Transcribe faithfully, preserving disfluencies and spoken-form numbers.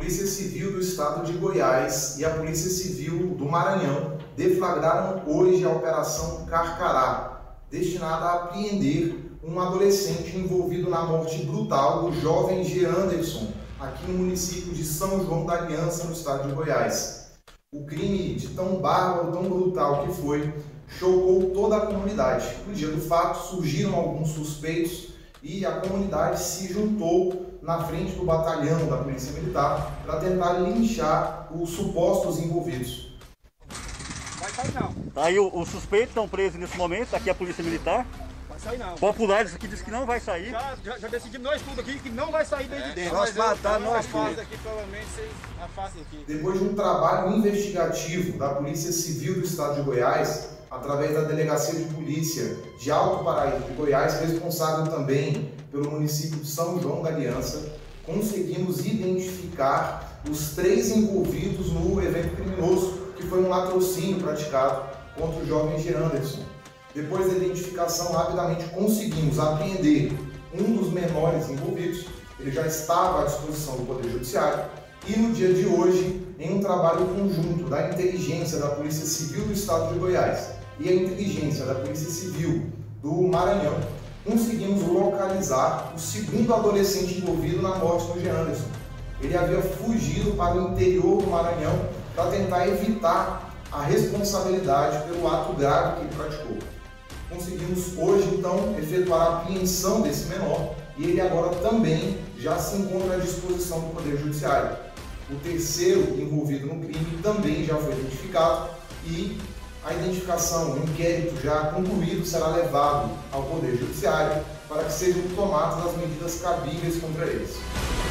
Polícia Civil do Estado de Goiás e a Polícia Civil do Maranhão deflagraram hoje a Operação Carcará, destinada a apreender um adolescente envolvido na morte brutal do jovem G. Anderson, aqui no município de São João da Aliança, no estado de Goiás. O crime, de tão bárbaro, tão brutal que foi, chocou toda a comunidade. No dia do fato, surgiram alguns suspeitos e a comunidade se juntou na frente do batalhão da Polícia Militar para tentar linchar os supostos envolvidos. Vai sair não. Tá aí os suspeitos estão presos nesse momento, aqui é a Polícia Militar. Vai sair não. Populares aqui dizem que não vai sair. Já, já, já decidimos nós tudo aqui que não vai sair daí de dentro. Nós matar, nós tudo. Aqui, provavelmente vocês afastem aqui. Depois de um trabalho investigativo da Polícia Civil do Estado de Goiás, através da Delegacia de Polícia de Alto Paraíso de Goiás, responsável também pelo município de São João da Aliança, conseguimos identificar os três envolvidos no evento criminoso, que foi um latrocínio praticado contra o jovem G. Anderson. Depois da identificação, rapidamente conseguimos apreender um dos menores envolvidos. Ele já estava à disposição do Poder Judiciário. E no dia de hoje, em um trabalho conjunto da inteligência da Polícia Civil do Estado de Goiás e a inteligência da Polícia Civil do Maranhão, conseguimos localizar o segundo adolescente envolvido na morte do G. Anderson. Ele havia fugido para o interior do Maranhão para tentar evitar a responsabilidade pelo ato grave que ele praticou. Conseguimos hoje, então, efetuar a apreensão desse menor e ele agora também já se encontra à disposição do Poder Judiciário. O terceiro envolvido no crime também já foi identificado e a identificação, o inquérito já concluído, será levado ao Poder Judiciário para que sejam tomadas as medidas cabíveis contra eles.